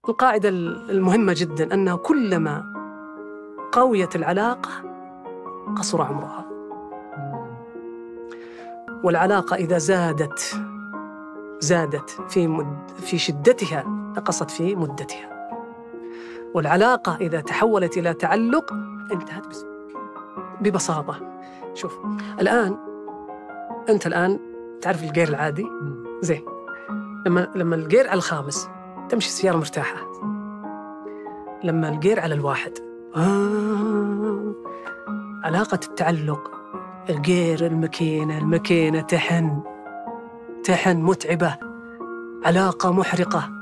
القاعدة المهمة جدا أنه كلما قويت العلاقة قصر عمرها، والعلاقة إذا زادت في شدتها نقصت في مدتها، والعلاقة إذا تحولت إلى تعلق انتهت ببساطة. شوف أنت الآن تعرف الجير العادي زين، لما الجير على الخامس تمشي السيارة مرتاحة، لما الجير على الواحد علاقة التعلق، الجير الماكينة تحن متعبة، علاقة محرقة.